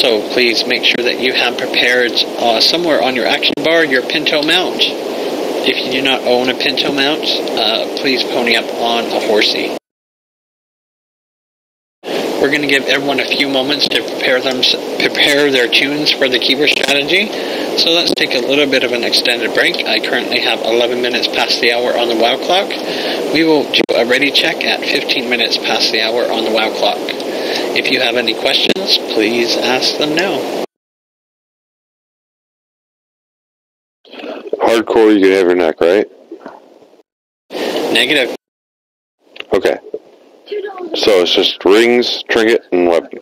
So please make sure that you have prepared somewhere on your action bar your Pinto mount. If you do not own a Pinto mount, please pony up on a horsey. We're going to give everyone a few moments to prepare their tunes for the keyword strategy. So let's take a little bit of an extended break. I currently have 11 minutes past the hour on the WOW clock. We will do a ready check at 15 minutes past the hour on the WOW clock. If you have any questions, please ask them now. Hardcore, you can have your neck, right? Negative. Okay. So it's just rings, trinket, and weapon.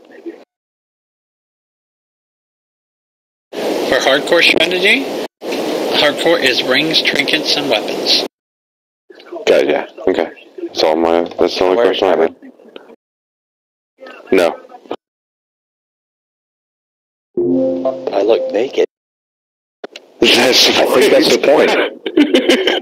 For hardcore strategy, hardcore is rings, trinkets, and weapons. Okay, yeah. Okay. That's the only question I had. No. I look naked. I think that's the point.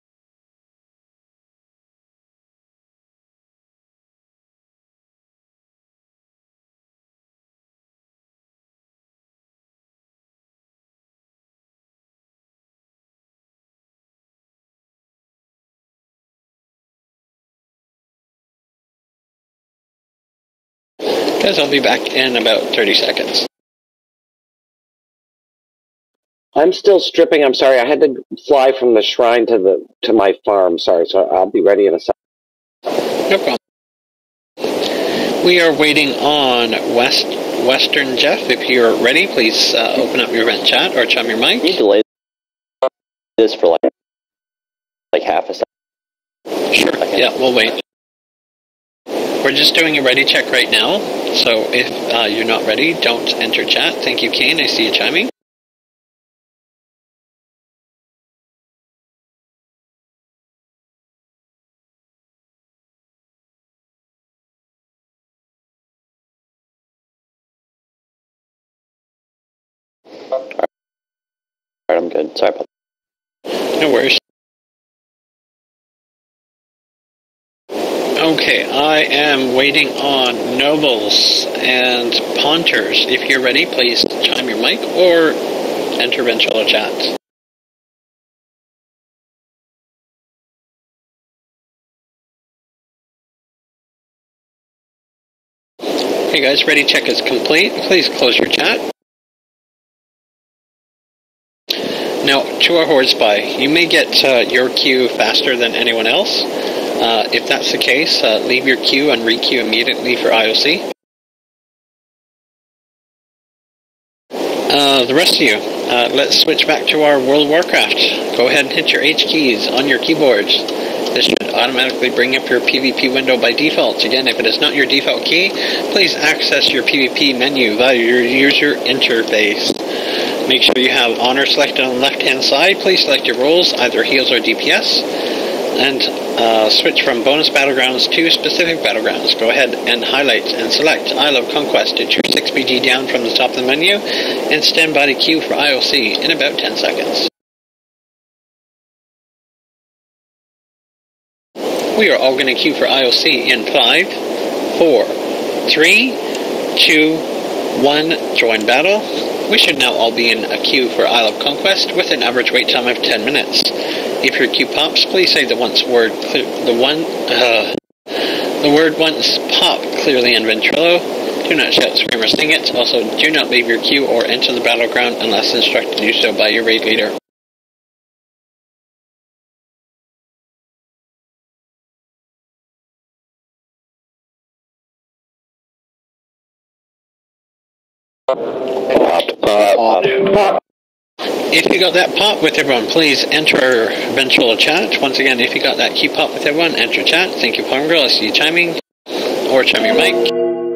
Guys, I'll be back in about 30 seconds. I'm still stripping. I'm sorry. I had to fly from the shrine to my farm. Sorry, so I'll be ready in a second. No problem. We are waiting on Western Jeff. If you're ready, please open up your vent chat or chime your mic. You delay this for like half a second. Sure. Yeah, we'll wait. We're just doing a ready check right now, so if you're not ready, don't enter chat. Thank you, Kane. I see you chiming. Alright, I'm good. Sorry about that. No worries. Okay, I am waiting on nobles and ponters. If you're ready, please chime your mic or enter Ventrilo chat. Hey guys, ready check is complete. Please close your chat. Now, to our Horde Spy, you may get your queue faster than anyone else. If that's the case, leave your queue and re-queue immediately for IOC. The rest of you, let's switch back to our World of Warcraft. Go ahead and hit your H keys on your keyboards. This should automatically bring up your PvP window by default. Again, if it is not your default key, please access your PvP menu via your user interface. Make sure you have Honor selected on the left-hand side. Please select your roles, either heals or DPS. And switch from bonus battlegrounds to specific battlegrounds. Go ahead and highlight and select I Love Conquest. Hit your 6BG down from the top of the menu and stand by to queue for IOC in about 10 seconds. We are all going to queue for IOC in 5, 4, 3, 2, 1. Join battle. We should now all be in a queue for Isle of Conquest with an average wait time of 10 minutes. If your queue pops, please say the word once pop clearly in Ventrilo. Do not shout, scream, or sing it. Also, do not leave your queue or enter the battleground unless instructed to do so by your raid leader. If you got that pop with everyone, please enter Ventrilo chat. Once again, if you got that queue pop with everyone, enter chat. Thank you, Palm Girl. I see you chiming. Or chime your mic.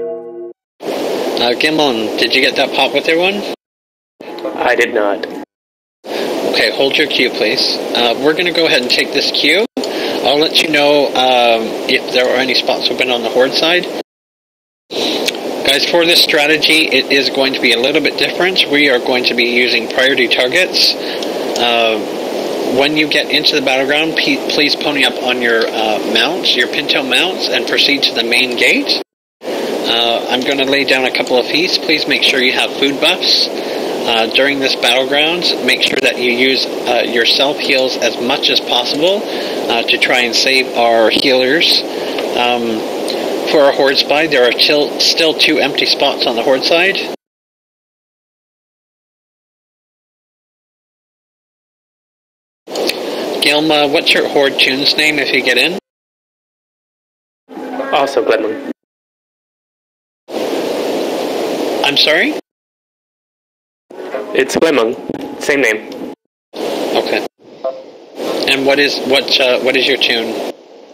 Gimlin, did you get that pop with everyone? I did not. Okay, hold your queue, please. We're going to go ahead and take this queue. I'll let you know if there are any spots open on the Horde side. Guys, for this strategy, it is going to be a little bit different. We are going to be using priority targets. When you get into the battleground, please pony up on your mounts, your Pinto mounts, and proceed to the main gate. I'm going to lay down a couple of feasts. Please make sure you have food buffs. During this battlegrounds, make sure that you use your self heals as much as possible to try and save our healers. For our horde spy, there are still 2 empty spots on the horde side. Gilma, what's your horde tune's name if you get in? Also Glenmung. I'm sorry? It's Glenmung. Same name. Okay. And what is your tune?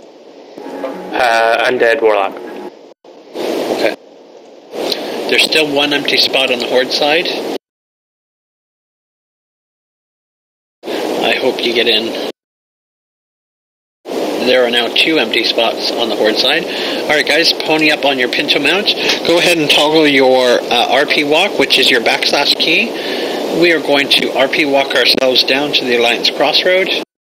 Undead Warlock. Okay. There's still 1 empty spot on the horde side. I hope you get in. There are now 2 empty spots on the horde side. Alright guys, pony up on your pinto mount. Go ahead and toggle your RP walk, which is your / key. We are going to RP walk ourselves down to the Alliance Crossroad.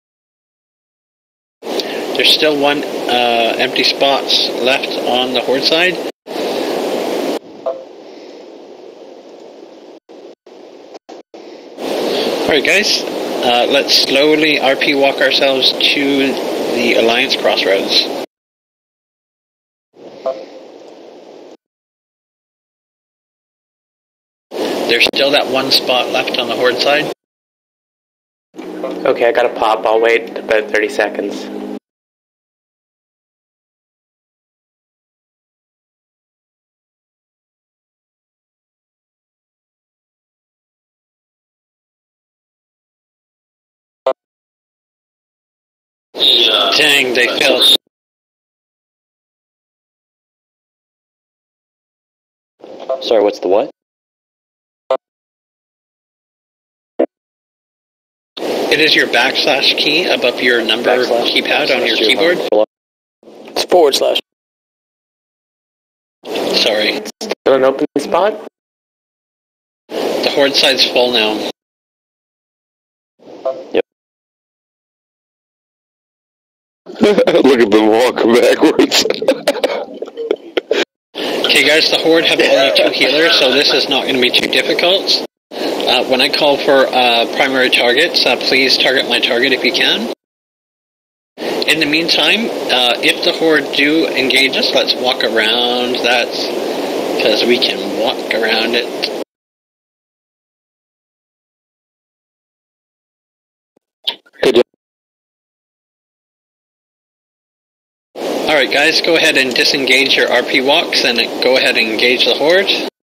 There's still 1 empty spots left on the horde side. Alright guys, let's slowly RP walk ourselves to the Alliance Crossroads. There's still that 1 spot left on the horde side. Okay, I gotta pop. I'll wait about 30 seconds. Dang, they failed. Sorry, what's the what? It is your / key above your number keypad on your keyboard. It's /. Sorry. Still an open spot? The horde side's full now. Yep. Look at them walking backwards. Okay guys, the horde have only 2 healers, so this is not going to be too difficult. When I call for primary targets, please target my target if you can. In the meantime, if the horde do engage us, let's walk around that, because we can walk around it. Good job. Alright guys, go ahead and disengage your RP walks and go ahead and engage the horde.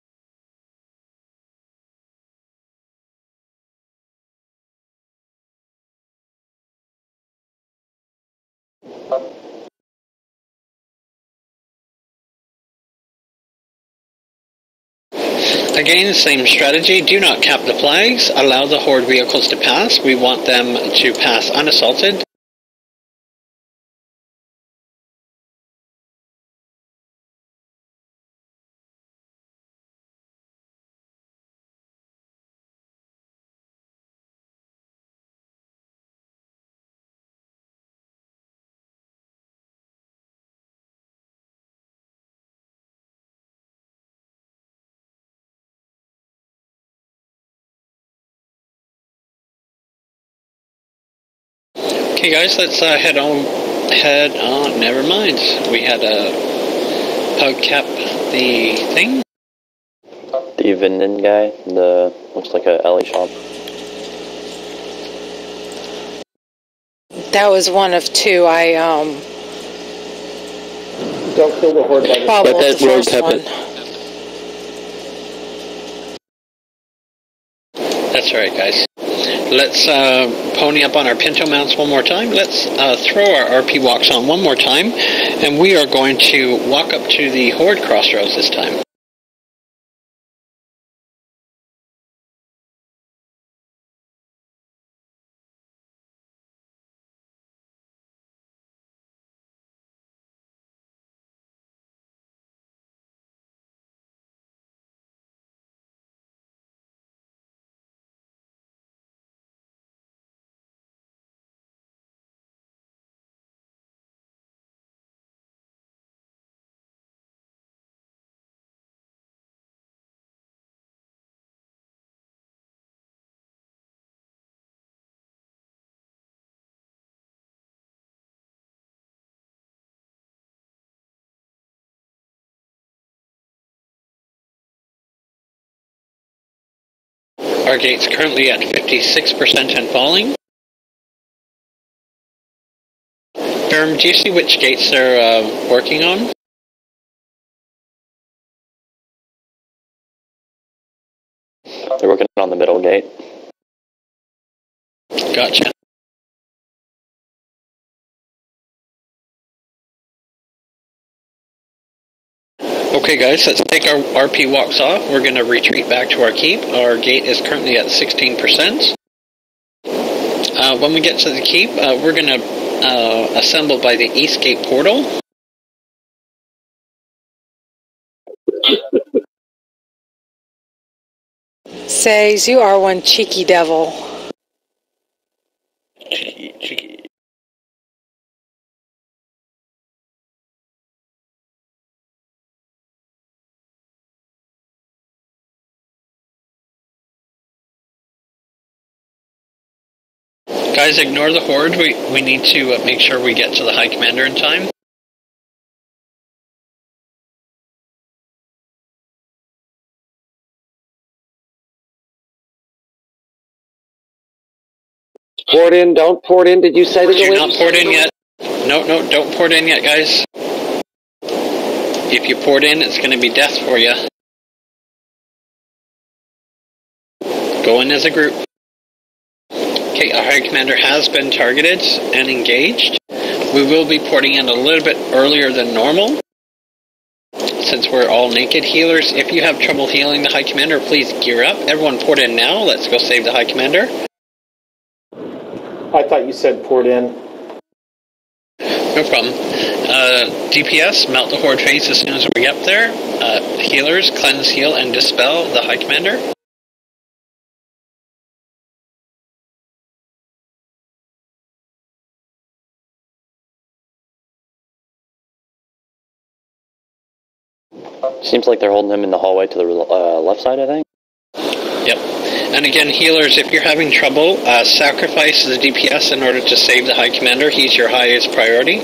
Again, same strategy. Do not cap the flags. Allow the horde vehicles to pass. We want them to pass unassaulted. Okay guys, let's head on, never mind. We had a pug cap the thing. The Vindon guy, looks like a alley shop. That was one of 2. I Don't kill the horde by bobbled Let that the rogue first have one. That's right guys. Let's pony up on our pinto mounts one more time. Let's throw our RP walks on one more time, and we are going to walk up to the horde crossroads this time. Our gate's currently at 56% and falling. Firm, do you see which gates they're working on? They're working on the middle gate. Gotcha. Okay guys, let's take our RP walks off. We're going to retreat back to our keep. Our gate is currently at 16%. When we get to the keep, we're going to assemble by the East Gate portal. Says, you are one cheeky devil. Cheeky. Guys, ignore the horde. We need to make sure we get to the High Commander in time. Port in, don't port in. Did you say that? Do not port in yet. No, don't port in yet, guys. If you port in, it's going to be death for you. Go in as a group. Okay, our High Commander has been targeted and engaged. We will be porting in a little bit earlier than normal, since we're all naked healers. If you have trouble healing the High Commander, please gear up. Everyone port in now. Let's go save the High Commander. I thought you said port in. No problem. DPS, melt the horde face as soon as we get there. Healers, cleanse, heal, and dispel the High Commander. Seems like they're holding him in the hallway to the left side, I think. Yep. And again, healers, if you're having trouble, sacrifice the DPS in order to save the High Commander. He's your highest priority.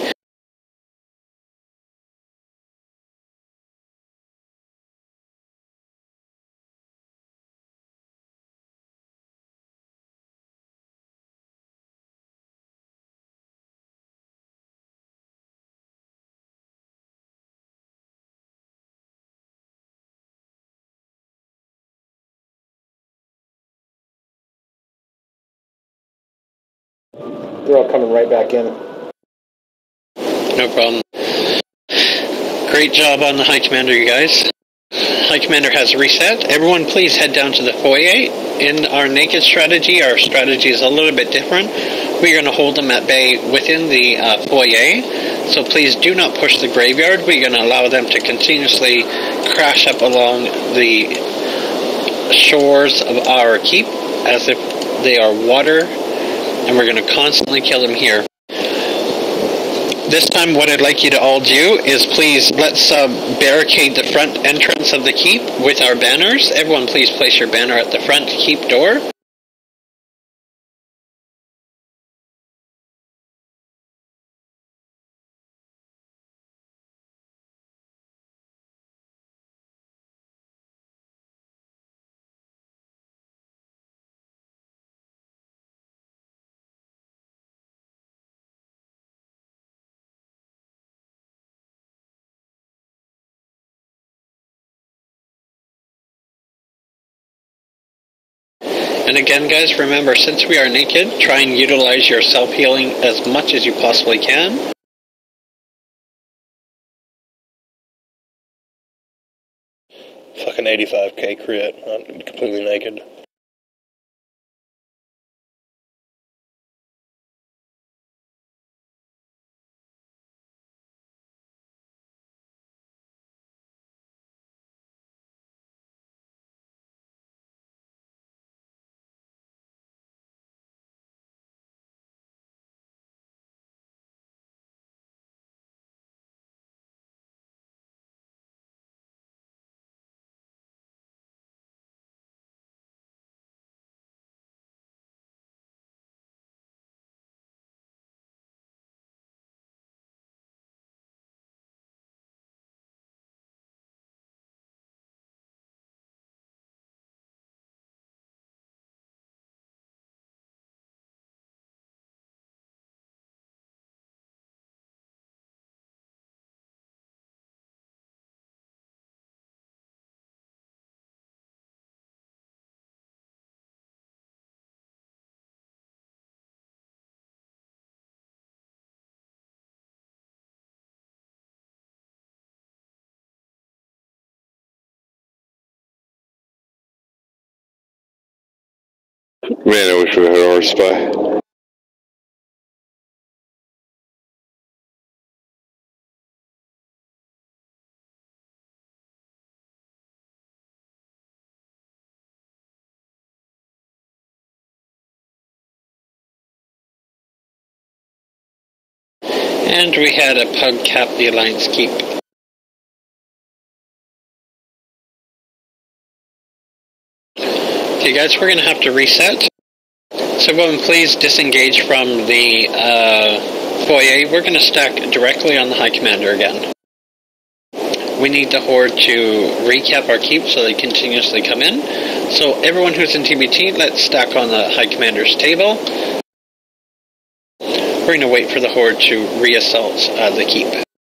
They're all coming right back in. No problem. Great job on the High Commander, you guys. High Commander has reset. Everyone please head down to the foyer. In our naked strategy, our strategy is a little bit different. We're going to hold them at bay within the foyer. So please do not push the graveyard. We're going to allow them to continuously crash up along the shores of our keep as if they are water. And we're going to constantly kill them here. This time what I'd like you to all do is please let's barricade the front entrance of the keep with our banners. Everyone please place your banner at the front keep door. And again, guys, remember, since we are naked, try and utilize your self-healing as much as you possibly can. Fucking 85k crit. I'm completely naked. Man, I wish we had our spy. And we had a pug cap the Alliance Keep. Okay guys, we're going to have to reset. So everyone please disengage from the foyer. We're going to stack directly on the High Commander again. We need the Horde to recap our keep so they continuously come in. So everyone who's in TBT, let's stack on the High Commander's table. We're going to wait for the Horde to re-assault the keep.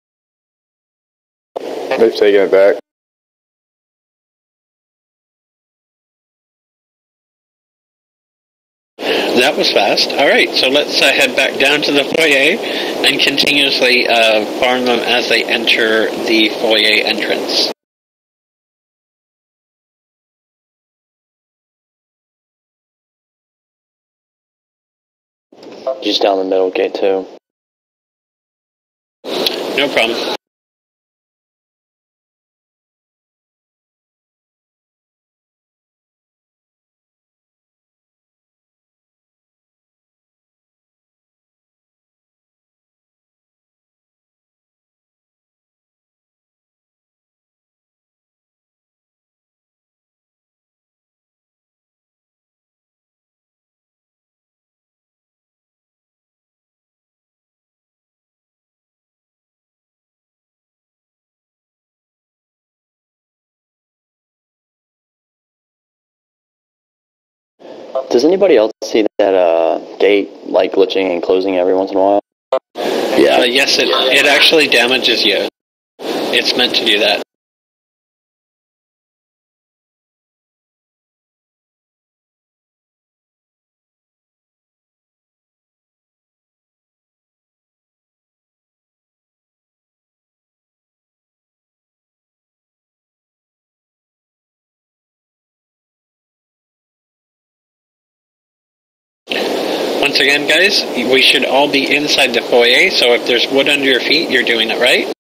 They've taken it back. That was fast. Alright, so let's head back down to the foyer and continuously farm them as they enter the foyer entrance. Just down the middle gate too. No problem. Does anybody else see that gate like glitching and closing every once in a while? Yeah. Yes, it actually damages you. It's meant to do that. Once again, guys, we should all be inside the foyer, so if there's wood under your feet, you're doing it right.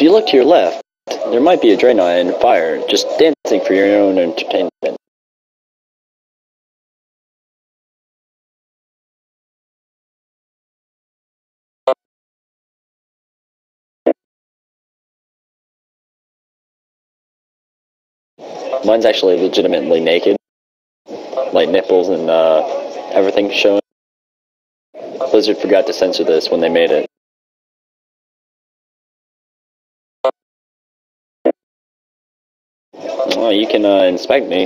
If you look to your left, there might be a Draenei and fire, just dancing for your own entertainment. Mine's actually legitimately naked. Like nipples and everything showing. Blizzard forgot to censor this when they made it. Well, you can inspect me.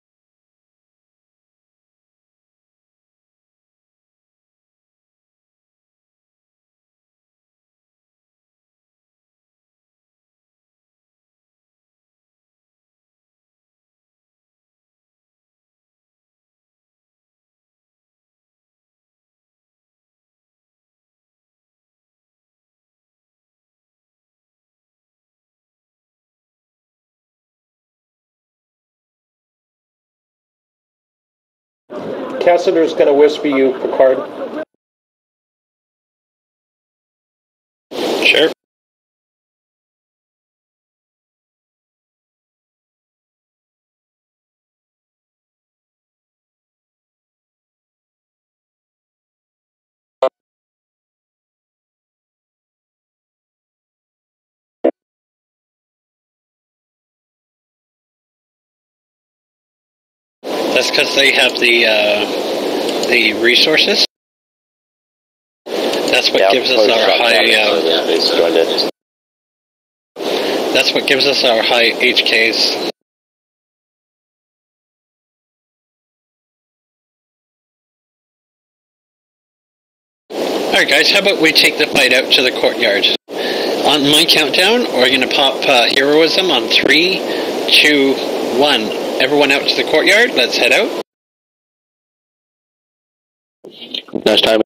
Cassider's going to whisper you, Picard. Sure. That's because they have the resources. That's what gives us our high. That's what gives us our high HKs. Alright guys, how about we take the fight out to the courtyard? On my countdown, we're going to pop heroism on 3, 2, 1. Everyone out to the courtyard, let's head out. Next time.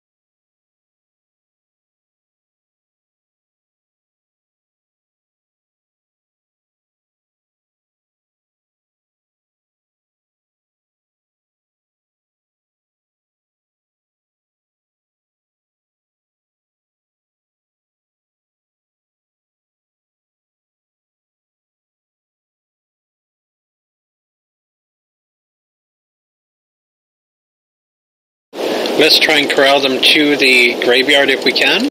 Let's try and corral them to the graveyard if we can.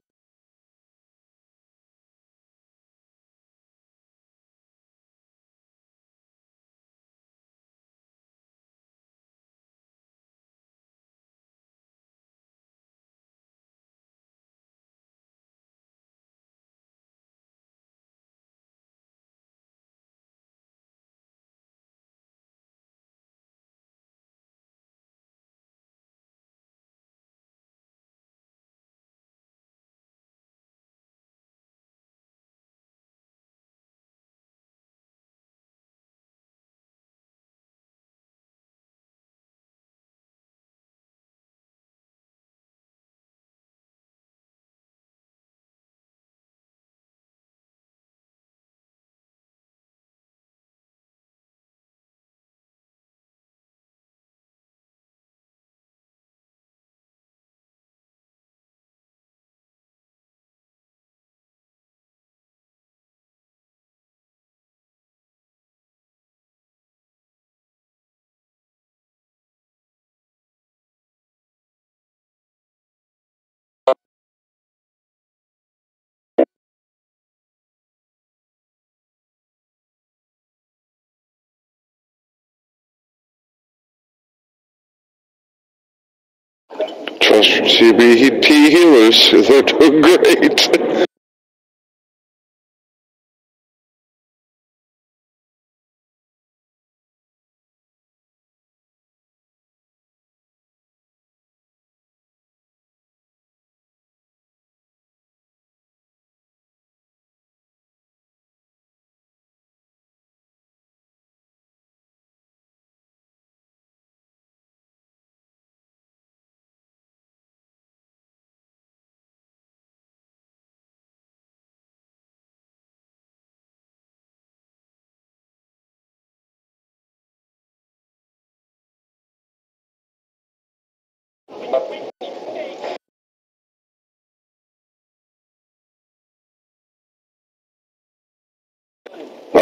Trust CBT healers. They're doing great.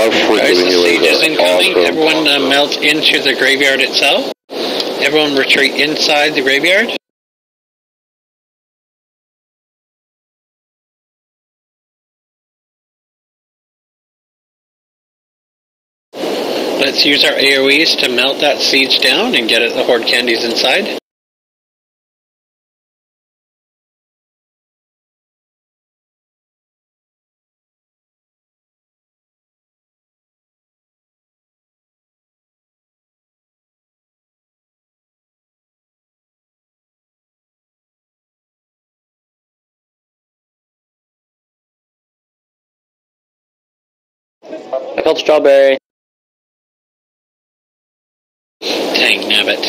love Guys, freaking the you. stage is Is incoming. awesome. Everyone melt into the graveyard itself. Everyone retreat inside the graveyard. Let's use our AoEs to melt that siege down and get the horde candies inside. I called strawberry. Dang nabbit.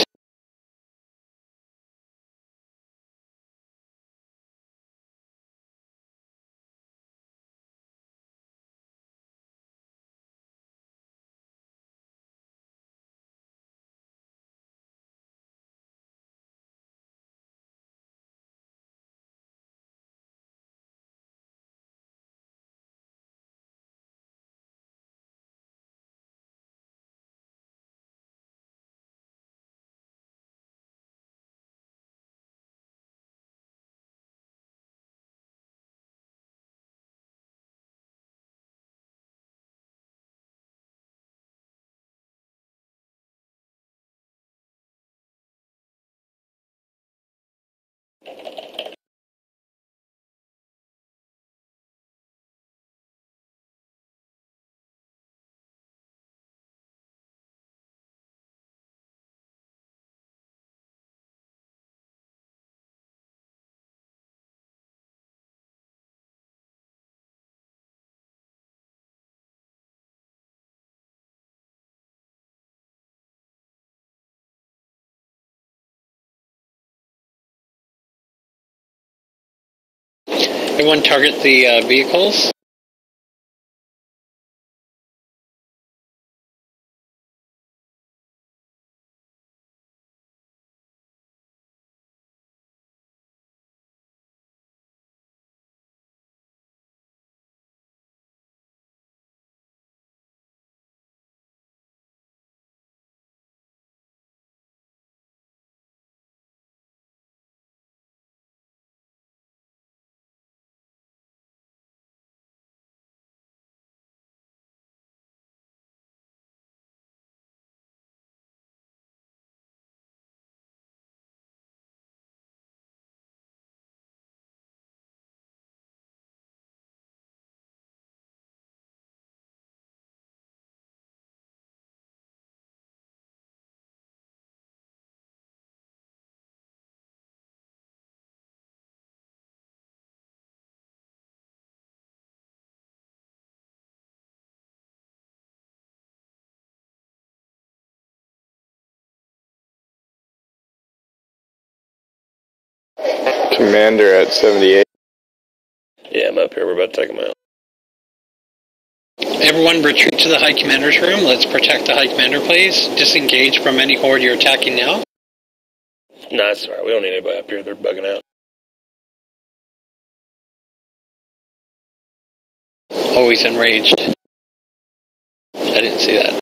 Everyone target the vehicles. Commander at 78. Yeah, I'm up here. We're about to take them out. Everyone retreat to the High Commander's room. Let's protect the High Commander, please. Disengage from any horde you're attacking now. Nah, it's alright. We don't need anybody up here. They're bugging out. Oh, he's enraged. I didn't see that.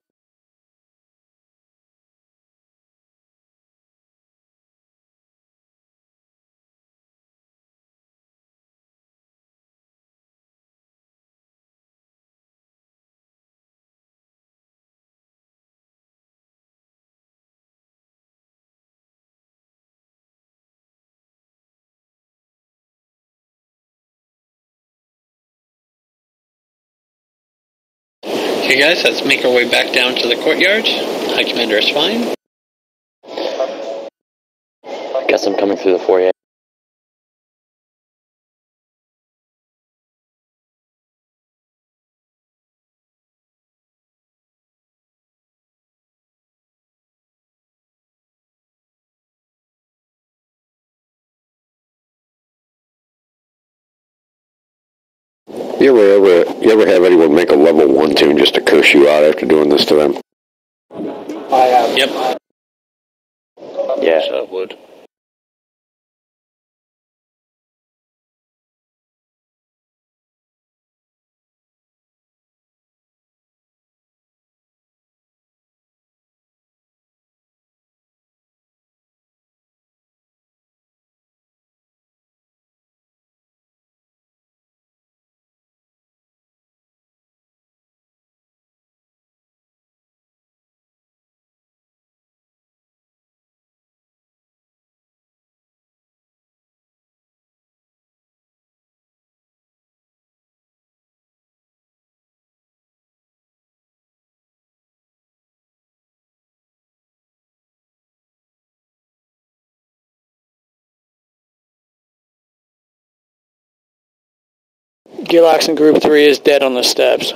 Okay guys, let's make our way back down to the courtyard. High Commander is fine. Guess I'm coming through the foyer. You ever have anyone make a level 1 tune just to curse you out after doing this to them? I have. Yep. Yeah. So I would. Gilax in Group 3 is dead on the steps.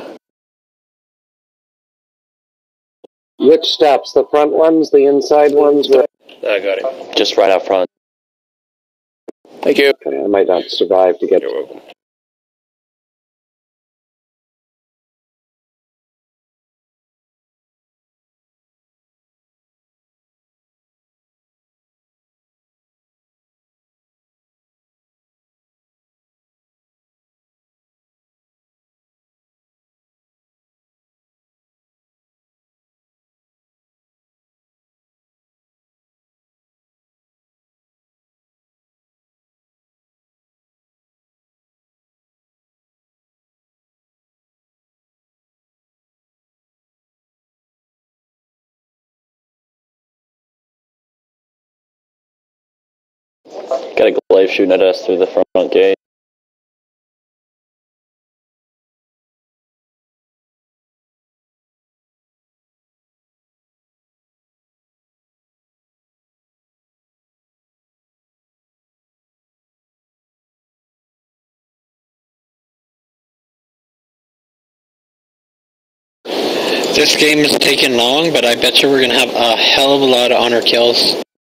Which steps? The front ones? The inside ones? I got him. Just right out front. Thank you. Okay, I might not survive to get... You're welcome. Got a glaive shooting at us through the front gate. This game is taking long, but I bet you we're going to have a hell of a lot of honor kills.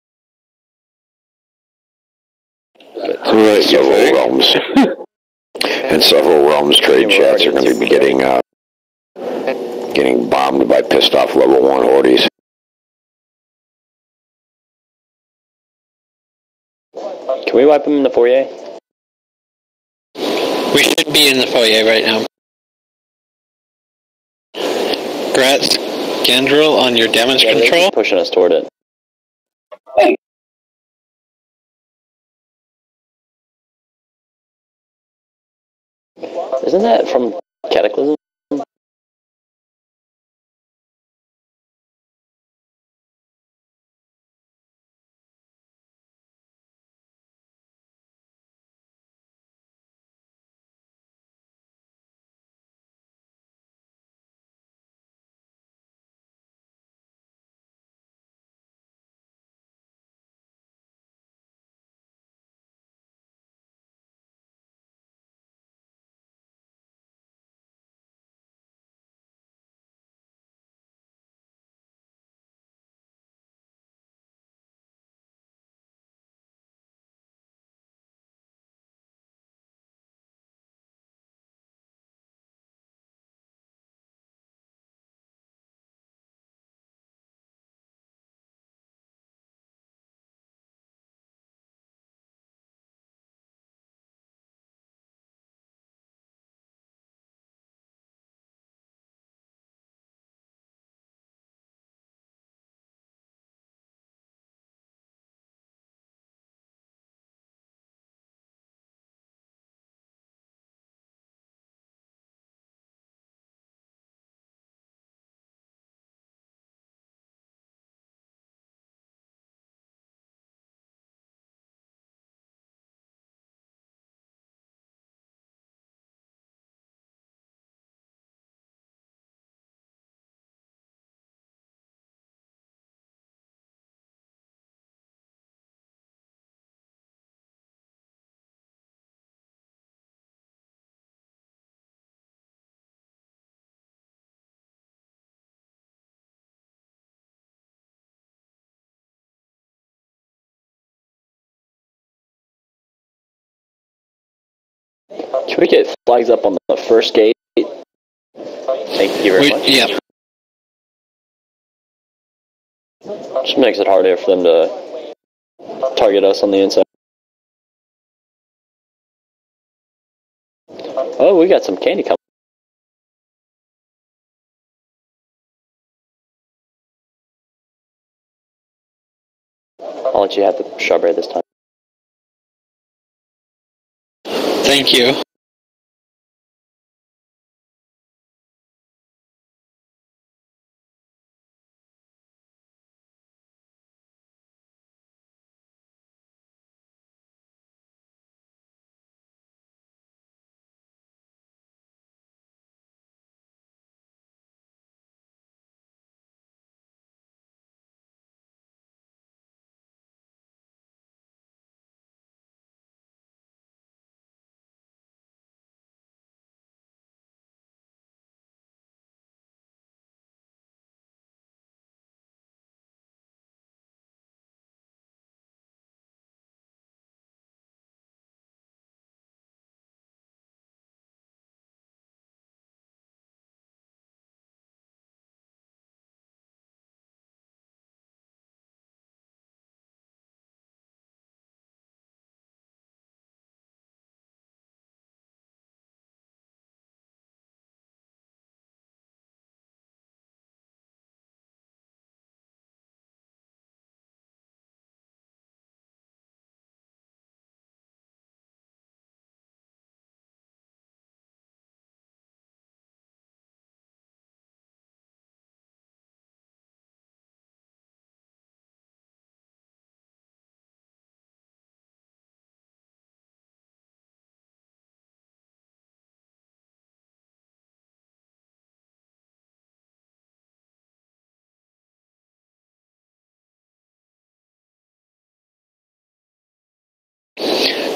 Right, several realms. And several realms trade chats are going to be getting bombed by pissed off level 1 hordes. Can we wipe them in the foyer? We should be in the foyer right now. Gratz, Gandrel on your damage Yeah, control. they're pushing us toward it. Isn't that from Cataclysm? Can we get flags up on the first gate? Thank you very much. Yeah. Just makes it harder for them to target us on the inside. Oh, we got some candy coming. I'll let you have the strawberry this time. Thank you.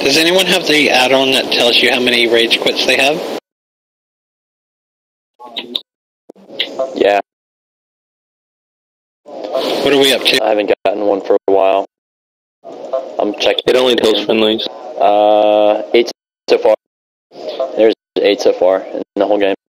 Does anyone have the add-on that tells you how many rage quits they have? Yeah, What are we up to? I haven't gotten one for a while. I'm checking. It only tells friendlies. 8 so far. There's 8 so far in the whole game.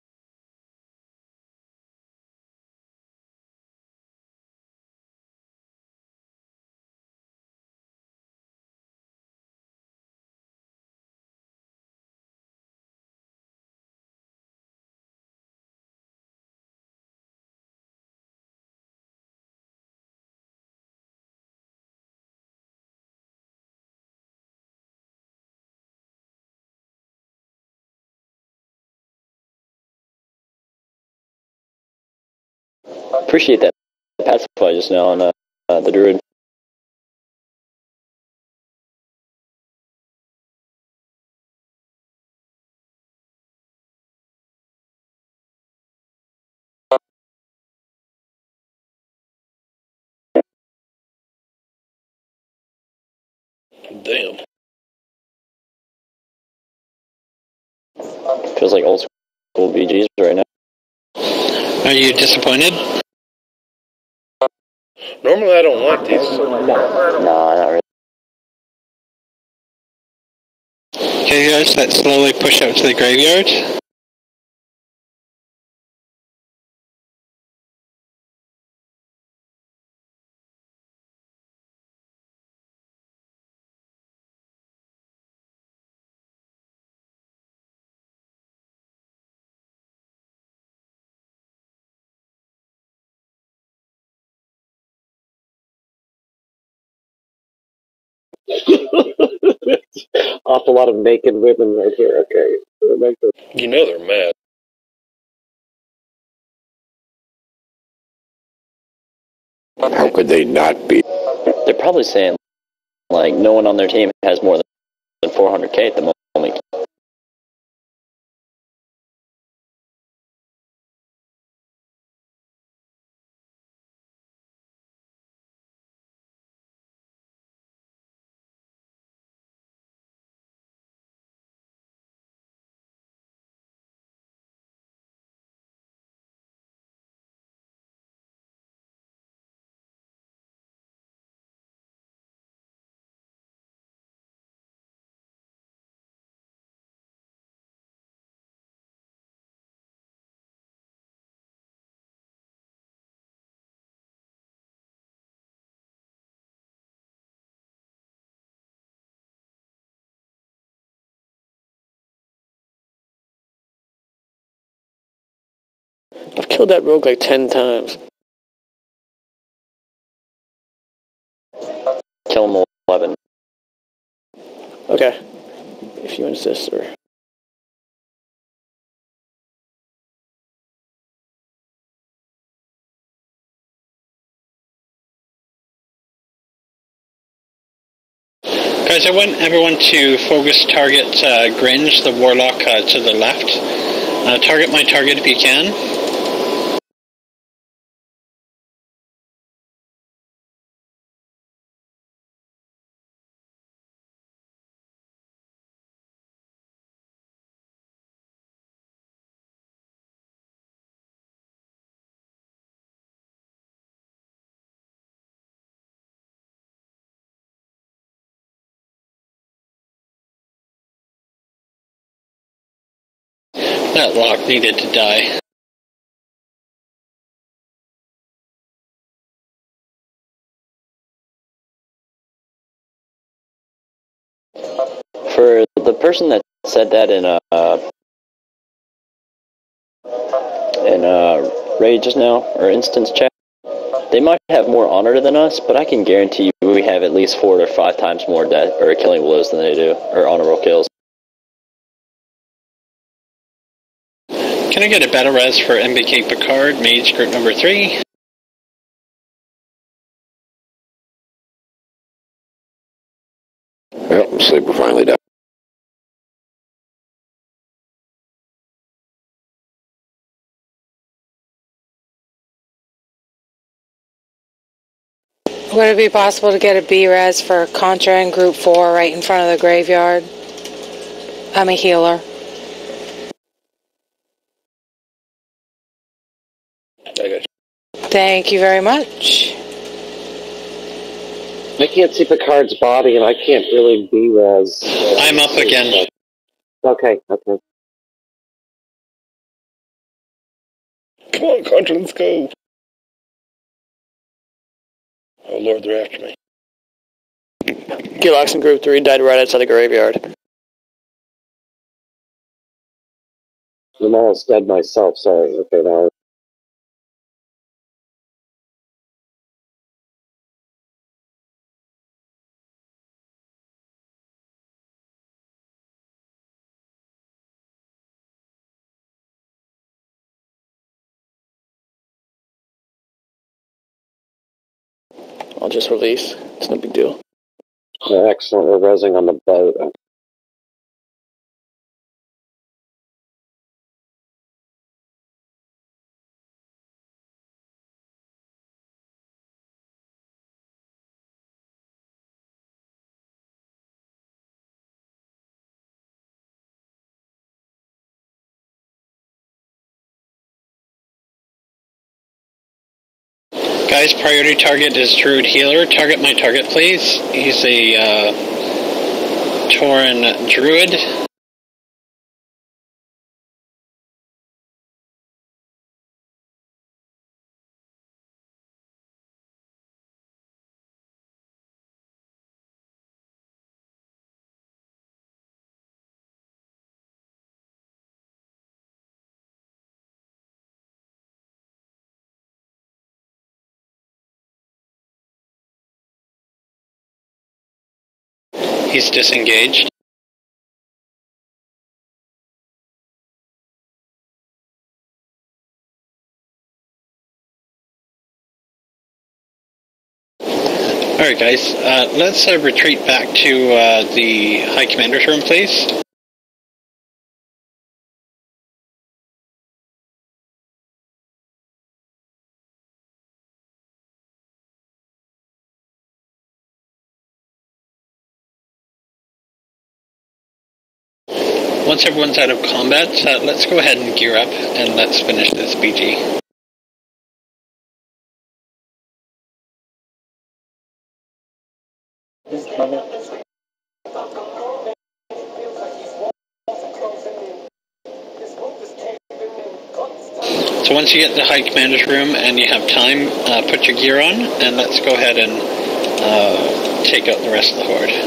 Appreciate that pacify just now on the druid. Damn. Feels like old school BGs right now. Are you disappointed? Normally I don't like these. Nah, not really. Okay, guys, let's slowly push out to the graveyard. Awful lot of naked women right here. Okay. You know they're mad. How could they not be? They're probably saying, like, no one on their team has more than 400k at the moment. I've killed that rogue like 10 times. Kill them 11. Okay. If you insist, sir. Guys, I want everyone to focus target Gringe, the warlock to the left. Target my target if you can. That lock needed to die. For the person that said that in raid just now, or instance chat, they might have more honor than us, but I can guarantee you we have at least 4 or 5 times more death or killing blows than they do, or honorable kills. Can I get a battle res for MBK Picard, mage group number 3? Well, sleeper finally died. Would it be possible to get a B-res for Contra in Group 4 right in front of the graveyard? I'm a healer. I got you. Thank you very much. I can't see Picard's body, and I can't really be res. I'm up again. Okay. Come on, Contra, let's go. Oh, Lord, they're after me. Gillox in Group 3 died right outside the graveyard. I'm almost dead myself, sorry. Okay, now. I'll just release. It's no big deal. Excellent, we're resing on the boat. Guys, priority target is Druid Healer. Target my target, please. He's a Tauren Druid. He's disengaged. Alright guys, let's retreat back to the High Commander's room, please. Once everyone's out of combat, let's go ahead and gear up and let's finish this BG. So once you get the High Commander's room and you have time, put your gear on and let's go ahead and take out the rest of the Horde.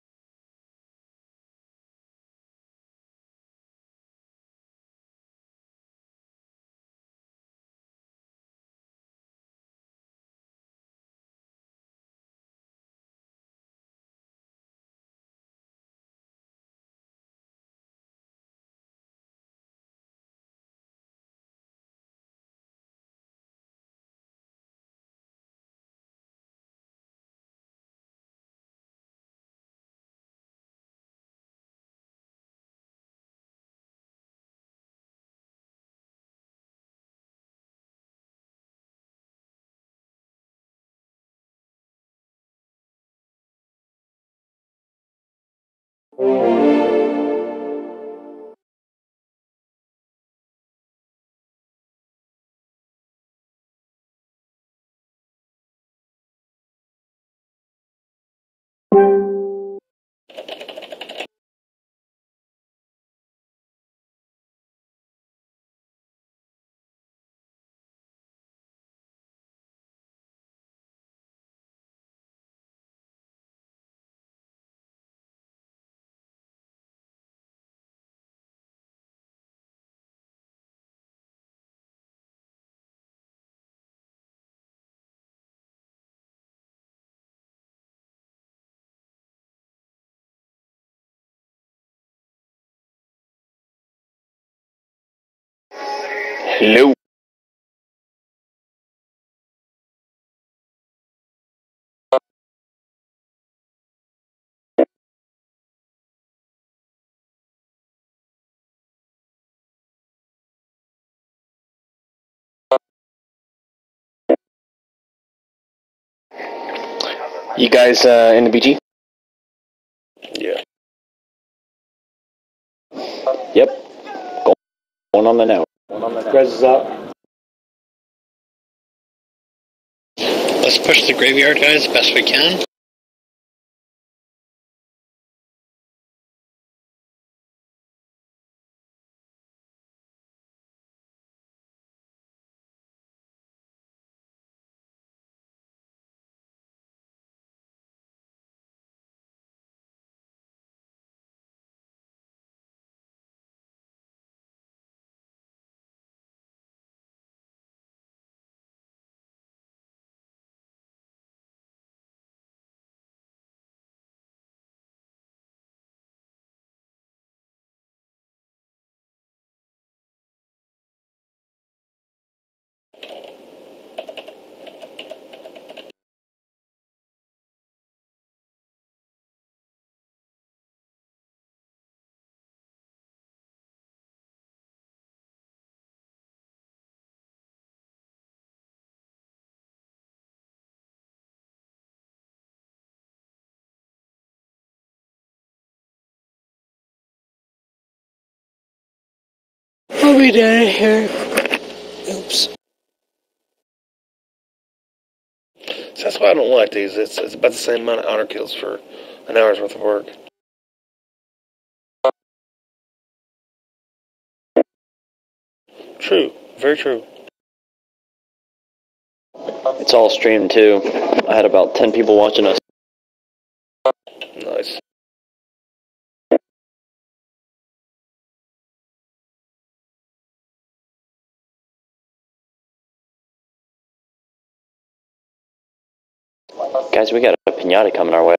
Hello. You guys in the BG? Yeah. Yep. Going on the now. Res is up. Let's push the graveyard, guys, best we can. I'll be down here. Oops. So that's why I don't like these. It's about the same amount of honor kills for an hour's worth of work. True. Very true. It's all streamed too. I had about 10 people watching us. Nice. Guys, we got a pinata coming our way.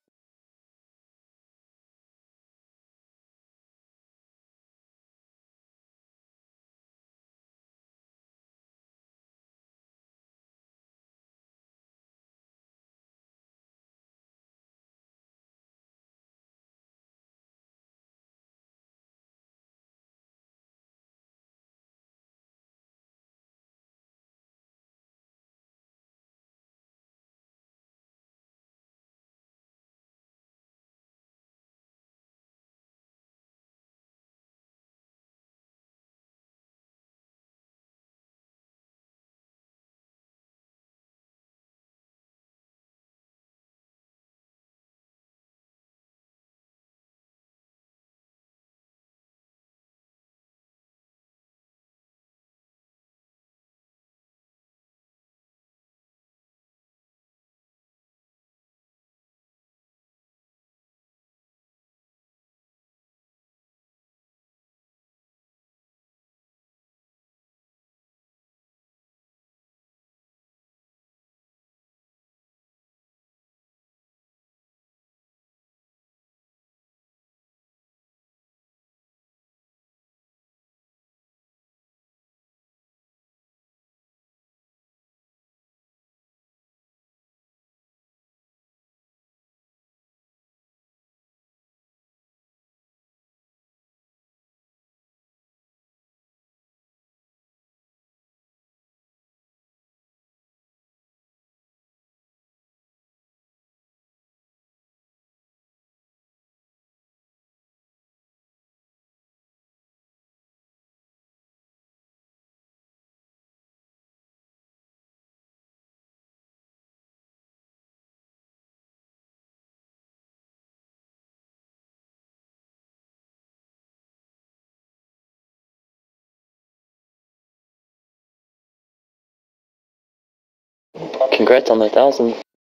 Congrats on the 1,000.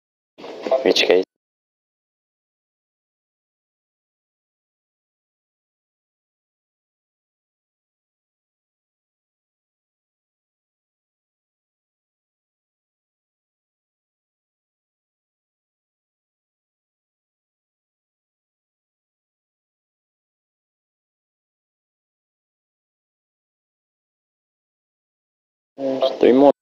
Rich case. There's 3 more.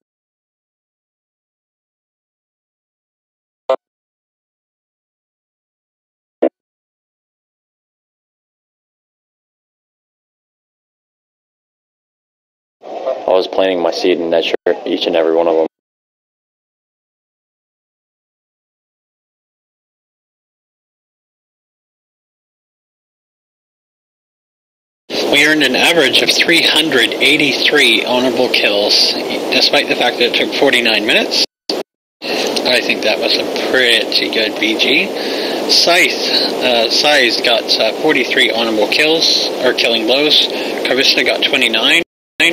I was planting my seed in that shirt, each and every one of them. we earned an average of 383 honorable kills, despite the fact that it took 49 minutes. I think that was a pretty good BG. Scythe got 43 honorable kills, or killing blows. Carvista got 29.